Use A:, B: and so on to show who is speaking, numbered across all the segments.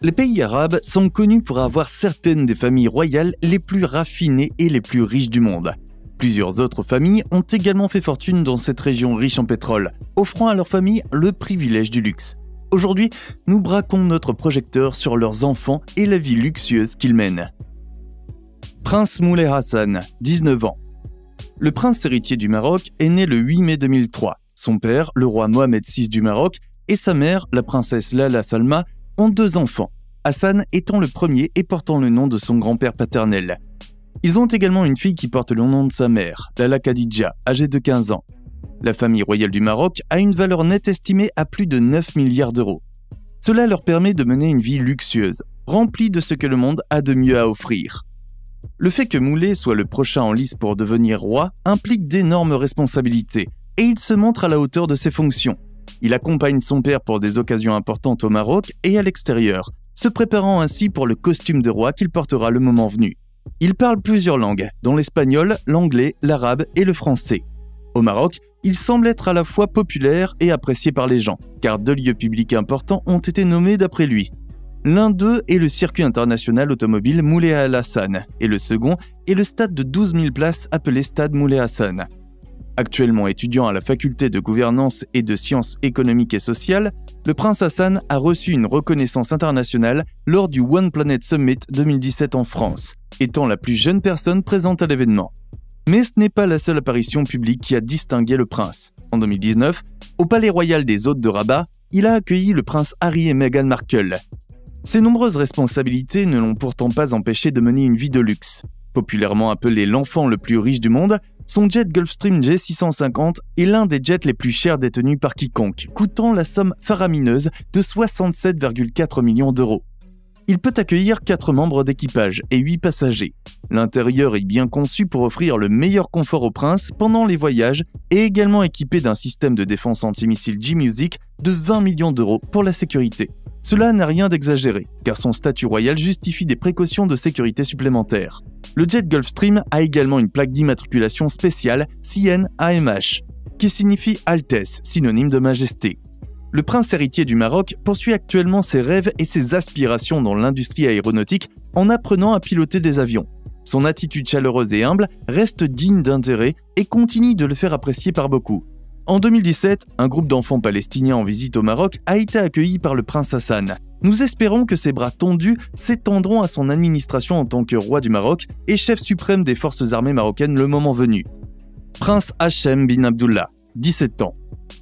A: Les pays arabes sont connus pour avoir certaines des familles royales les plus raffinées et les plus riches du monde. Plusieurs autres familles ont également fait fortune dans cette région riche en pétrole, offrant à leurs familles le privilège du luxe. Aujourd'hui, nous braquons notre projecteur sur leurs enfants et la vie luxueuse qu'ils mènent. Prince Moulay Hassan, 19 ans. Le prince héritier du Maroc est né le 8 mai 2003. Son père, le roi Mohamed VI du Maroc, et sa mère, la princesse Lala Salma, ont 2 enfants, Hassan étant le premier et portant le nom de son grand-père paternel. Ils ont également une fille qui porte le nom de sa mère, Lala Khadija, âgée de 15 ans. La famille royale du Maroc a une valeur nette estimée à plus de 9 milliards d'euros. Cela leur permet de mener une vie luxueuse, remplie de ce que le monde a de mieux à offrir. Le fait que Moulay soit le prochain en lice pour devenir roi implique d'énormes responsabilités, et il se montre à la hauteur de ses fonctions. Il accompagne son père pour des occasions importantes au Maroc et à l'extérieur, se préparant ainsi pour le costume de roi qu'il portera le moment venu. Il parle plusieurs langues, dont l'espagnol, l'anglais, l'arabe et le français. Au Maroc, il semble être à la fois populaire et apprécié par les gens, car 2 lieux publics importants ont été nommés d'après lui. L'un d'eux est le circuit international automobile Moulay Al Hassan, et le second est le stade de 12 000 places appelé Stade Moulay Hassan. Actuellement étudiant à la faculté de gouvernance et de sciences économiques et sociales, le prince Hassan a reçu une reconnaissance internationale lors du One Planet Summit 2017 en France, étant la plus jeune personne présente à l'événement. Mais ce n'est pas la seule apparition publique qui a distingué le prince. En 2019, au Palais Royal des Hôtes de Rabat, il a accueilli le prince Harry et Meghan Markle. Ses nombreuses responsabilités ne l'ont pourtant pas empêché de mener une vie de luxe. Populairement appelé l'enfant le plus riche du monde, son jet Gulfstream G650 est l'un des jets les plus chers détenus par quiconque, coûtant la somme faramineuse de 67,4 millions d'euros. Il peut accueillir 4 membres d'équipage et 8 passagers. L'intérieur est bien conçu pour offrir le meilleur confort au prince pendant les voyages et également équipé d'un système de défense antimissile G-Music de 20 millions d'euros pour la sécurité. Cela n'a rien d'exagéré, car son statut royal justifie des précautions de sécurité supplémentaires. Le jet Gulfstream a également une plaque d'immatriculation spéciale CN-AMH, qui signifie Altesse, synonyme de majesté. Le prince héritier du Maroc poursuit actuellement ses rêves et ses aspirations dans l'industrie aéronautique en apprenant à piloter des avions. Son attitude chaleureuse et humble reste digne d'intérêt et continue de le faire apprécier par beaucoup. En 2017, un groupe d'enfants palestiniens en visite au Maroc a été accueilli par le prince Hassan. Nous espérons que ses bras tendus s'étendront à son administration en tant que roi du Maroc et chef suprême des forces armées marocaines le moment venu. Prince Hachem bin Abdullah, 17 ans.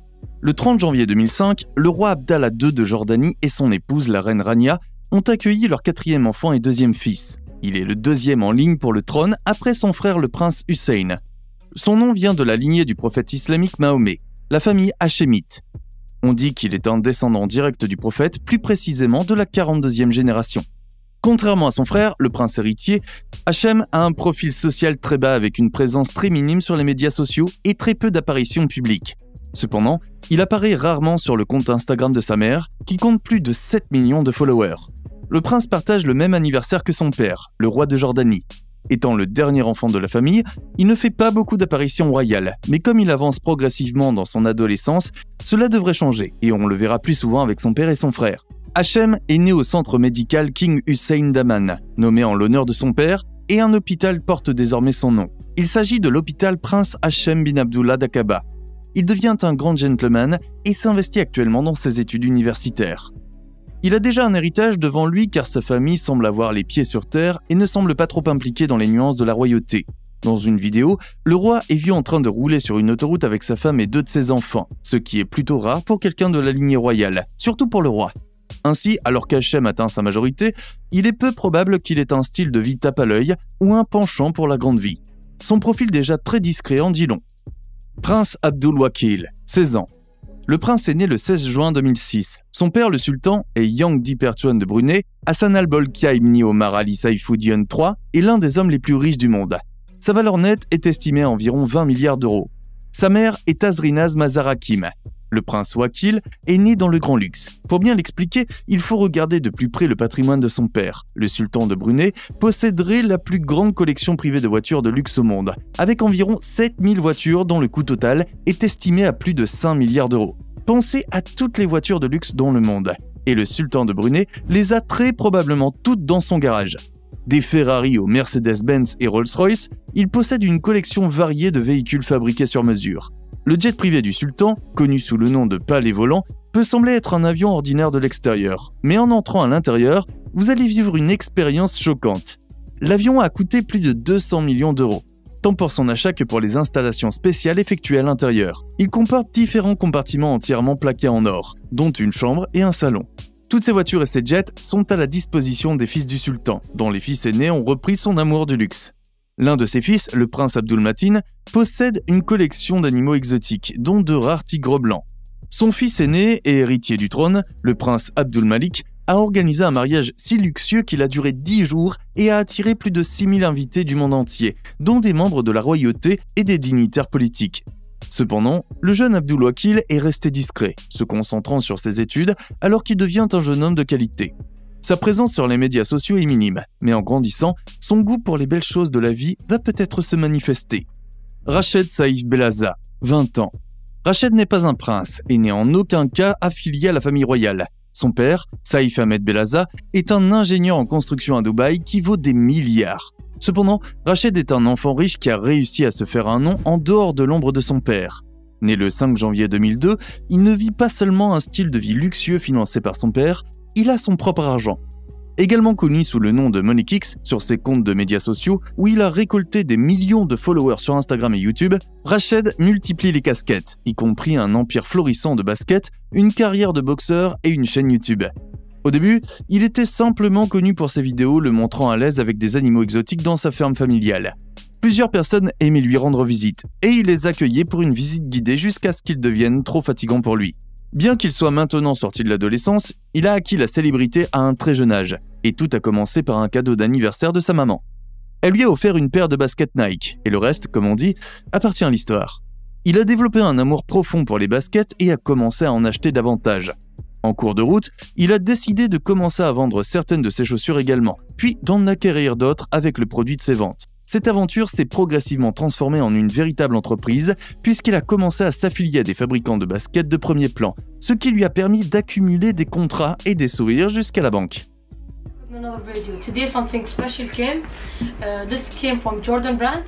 A: Le 30 janvier 2005, le roi Abdallah II de Jordanie et son épouse, la reine Rania, ont accueilli leur 4e enfant et 2e fils. Il est le 2e en ligne pour le trône après son frère le prince Hussein. Son nom vient de la lignée du prophète islamique Mahomet, la famille hachémite. On dit qu'il est un descendant direct du prophète, plus précisément de la 42e génération. Contrairement à son frère, le prince héritier, Hachem a un profil social très bas avec une présence très minime sur les médias sociaux et très peu d'apparitions publiques. Cependant, il apparaît rarement sur le compte Instagram de sa mère, qui compte plus de 7 millions de followers. Le prince partage le même anniversaire que son père, le roi de Jordanie. Étant le dernier enfant de la famille, il ne fait pas beaucoup d'apparitions royales, mais comme il avance progressivement dans son adolescence, cela devrait changer et on le verra plus souvent avec son père et son frère. Hachem est né au centre médical King Hussein Daman, nommé en l'honneur de son père, et un hôpital porte désormais son nom. Il s'agit de l'hôpital Prince Hachem bin Abdullah d'Aqaba. Il devient un grand gentleman et s'investit actuellement dans ses études universitaires. Il a déjà un héritage devant lui car sa famille semble avoir les pieds sur terre et ne semble pas trop impliquée dans les nuances de la royauté. Dans une vidéo, le roi est vu en train de rouler sur une autoroute avec sa femme et 2 de ses enfants, ce qui est plutôt rare pour quelqu'un de la lignée royale, surtout pour le roi. Ainsi, alors qu'Hachem atteint sa majorité, il est peu probable qu'il ait un style de vie tape à l'œil ou un penchant pour la grande vie. Son profil déjà très discret en dit long. Prince Abdul Wakil, 16 ans. Le prince est né le 16 juin 2006. Son père, le sultan, est Yang Di Pertuan de Brunei. Hassan al-Bolkiah ibn Omar Ali Saifuddin III est l'un des hommes les plus riches du monde. Sa valeur nette est estimée à environ 20 milliards d'euros. Sa mère est Tazrinaz Mazar-Hakim. Le prince Wakil est né dans le grand luxe. Pour bien l'expliquer, il faut regarder de plus près le patrimoine de son père. Le sultan de Brunei posséderait la plus grande collection privée de voitures de luxe au monde, avec environ 7000 voitures dont le coût total est estimé à plus de 5 milliards d'euros. Pensez à toutes les voitures de luxe dans le monde. Et le sultan de Brunei les a très probablement toutes dans son garage. Des Ferrari aux Mercedes-Benz et Rolls-Royce, il possède une collection variée de véhicules fabriqués sur mesure. Le jet privé du sultan, connu sous le nom de palais volant, peut sembler être un avion ordinaire de l'extérieur. Mais en entrant à l'intérieur, vous allez vivre une expérience choquante. L'avion a coûté plus de 200 millions d'euros, tant pour son achat que pour les installations spéciales effectuées à l'intérieur. Il comporte différents compartiments entièrement plaqués en or, dont une chambre et un salon. Toutes ces voitures et ces jets sont à la disposition des fils du sultan, dont les fils aînés ont repris son amour du luxe. L'un de ses fils, le prince Abdulmatin, possède une collection d'animaux exotiques, dont de rares tigres blancs. Son fils aîné et héritier du trône, le prince Abdulmalik, a organisé un mariage si luxueux qu'il a duré 10 jours et a attiré plus de 6000 invités du monde entier, dont des membres de la royauté et des dignitaires politiques. Cependant, le jeune Abdulwakil est resté discret, se concentrant sur ses études alors qu'il devient un jeune homme de qualité. Sa présence sur les médias sociaux est minime, mais en grandissant, son goût pour les belles choses de la vie va peut-être se manifester. Rached Saïf Belaza, 20 ans. Rached n'est pas un prince et n'est en aucun cas affilié à la famille royale. Son père, Saïf Ahmed Belaza, est un ingénieur en construction à Dubaï qui vaut des milliards. Cependant, Rached est un enfant riche qui a réussi à se faire un nom en dehors de l'ombre de son père. Né le 5 janvier 2002, il ne vit pas seulement un style de vie luxueux financé par son père, il a son propre argent. Également connu sous le nom de MoneyKicks sur ses comptes de médias sociaux où il a récolté des millions de followers sur Instagram et YouTube, Rached multiplie les casquettes, y compris un empire florissant de basket, une carrière de boxeur et une chaîne YouTube. Au début, il était simplement connu pour ses vidéos le montrant à l'aise avec des animaux exotiques dans sa ferme familiale. Plusieurs personnes aimaient lui rendre visite, et il les accueillait pour une visite guidée jusqu'à ce qu'ils deviennent trop fatigants pour lui. Bien qu'il soit maintenant sorti de l'adolescence, il a acquis la célébrité à un très jeune âge, et tout a commencé par un cadeau d'anniversaire de sa maman. Elle lui a offert une paire de baskets Nike, et le reste, comme on dit, appartient à l'histoire. Il a développé un amour profond pour les baskets et a commencé à en acheter davantage. En cours de route, il a décidé de commencer à vendre certaines de ses chaussures également, puis d'en acquérir d'autres avec le produit de ses ventes. Cette aventure s'est progressivement transformée en une véritable entreprise puisqu'il a commencé à s'affilier à des fabricants de baskets de premier plan, ce qui lui a permis d'accumuler des contrats et des sourires jusqu'à la banque.
B: Another video. Today something special came. This came from Jordan brand.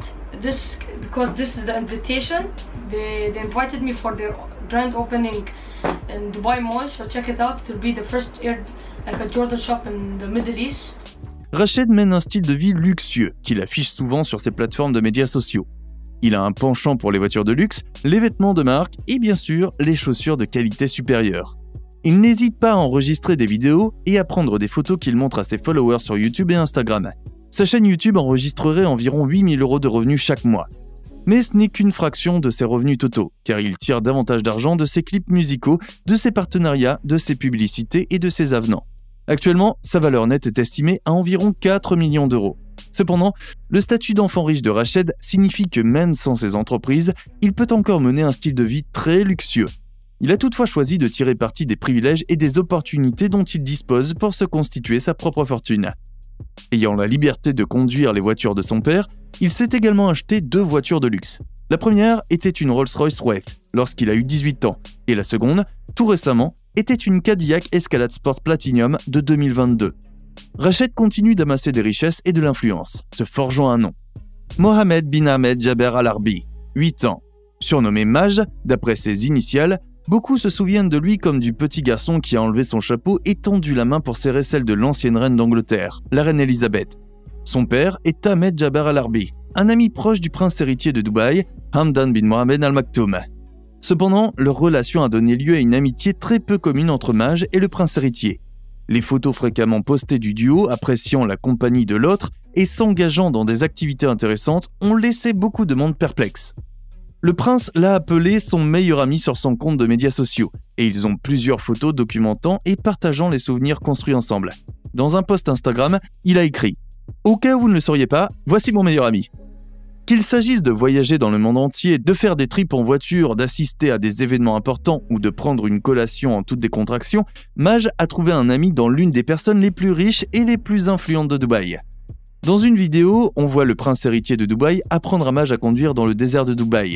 B: Because this is the invitation. They invited me for their grand opening in Dubai Mall. So check it out. It will be the first like a Jordan shop in the Middle East.
A: Rached mène un style de vie luxueux qu'il affiche souvent sur ses plateformes de médias sociaux. Il a un penchant pour les voitures de luxe, les vêtements de marque et bien sûr les chaussures de qualité supérieure. Il n'hésite pas à enregistrer des vidéos et à prendre des photos qu'il montre à ses followers sur YouTube et Instagram. Sa chaîne YouTube enregistrerait environ 8000 € de revenus chaque mois. Mais ce n'est qu'une fraction de ses revenus totaux, car il tire davantage d'argent de ses clips musicaux, de ses partenariats, de ses publicités et de ses avenants. Actuellement, sa valeur nette est estimée à environ 4 millions d'euros. Cependant, le statut d'enfant riche de Rached signifie que même sans ses entreprises, il peut encore mener un style de vie très luxueux. Il a toutefois choisi de tirer parti des privilèges et des opportunités dont il dispose pour se constituer sa propre fortune. Ayant la liberté de conduire les voitures de son père, il s'est également acheté 2 voitures de luxe. La première était une Rolls-Royce Wraith lorsqu'il a eu 18 ans, et la seconde, tout récemment, était une Cadillac Escalade Sport Platinum de 2022. Rached continue d'amasser des richesses et de l'influence, se forgeant un nom. Mohamed bin Ahmed Jaber Al-Arbi, 8 ans. Surnommé Maj, d'après ses initiales, beaucoup se souviennent de lui comme du petit garçon qui a enlevé son chapeau et tendu la main pour serrer celle de l'ancienne reine d'Angleterre, la reine Elisabeth. Son père est Ahmed Jaber Al-Arbi, un ami proche du prince héritier de Dubaï, Hamdan bin Mohamed Al Maktoum. Cependant, leur relation a donné lieu à une amitié très peu commune entre Maj et le prince héritier. Les photos fréquemment postées du duo, appréciant la compagnie de l'autre et s'engageant dans des activités intéressantes, ont laissé beaucoup de monde perplexe. Le prince l'a appelé son meilleur ami sur son compte de médias sociaux, et ils ont plusieurs photos documentant et partageant les souvenirs construits ensemble. Dans un post Instagram, il a écrit « Au cas où vous ne le sauriez pas, voici mon meilleur ami ». Qu'il s'agisse de voyager dans le monde entier, de faire des trips en voiture, d'assister à des événements importants ou de prendre une collation en toute décontraction, Maj a trouvé un ami dans l'une des personnes les plus riches et les plus influentes de Dubaï. Dans une vidéo, on voit le prince héritier de Dubaï apprendre à Maj à conduire dans le désert de Dubaï.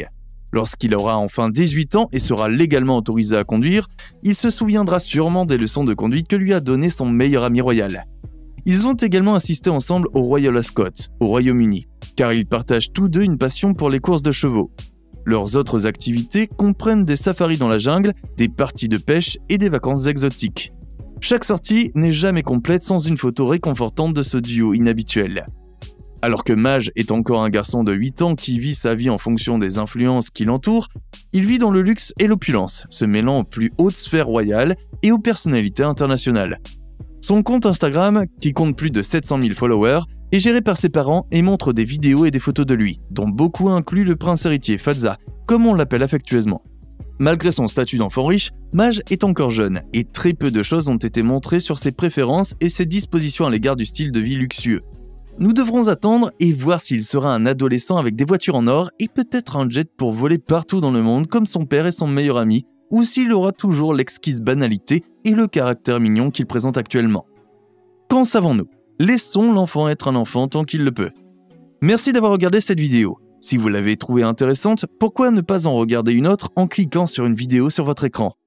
A: Lorsqu'il aura enfin 18 ans et sera légalement autorisé à conduire, il se souviendra sûrement des leçons de conduite que lui a donné son meilleur ami royal. Ils ont également assisté ensemble au Royal Ascot, au Royaume-Uni, car ils partagent tous deux une passion pour les courses de chevaux. Leurs autres activités comprennent des safaris dans la jungle, des parties de pêche et des vacances exotiques. Chaque sortie n'est jamais complète sans une photo réconfortante de ce duo inhabituel. Alors que Maj est encore un garçon de 8 ans qui vit sa vie en fonction des influences qui l'entourent, il vit dans le luxe et l'opulence, se mêlant aux plus hautes sphères royales et aux personnalités internationales. Son compte Instagram, qui compte plus de 700 000 followers, est géré par ses parents et montre des vidéos et des photos de lui, dont beaucoup incluent le prince héritier Fazza, comme on l'appelle affectueusement. Malgré son statut d'enfant riche, Maj est encore jeune et très peu de choses ont été montrées sur ses préférences et ses dispositions à l'égard du style de vie luxueux. Nous devrons attendre et voir s'il sera un adolescent avec des voitures en or et peut-être un jet pour voler partout dans le monde comme son père et son meilleur ami, ou s'il aura toujours l'exquise banalité et le caractère mignon qu'il présente actuellement. Qu'en savons-nous? Laissons l'enfant être un enfant tant qu'il le peut. Merci d'avoir regardé cette vidéo. Si vous l'avez trouvée intéressante, pourquoi ne pas en regarder une autre en cliquant sur une vidéo sur votre écran?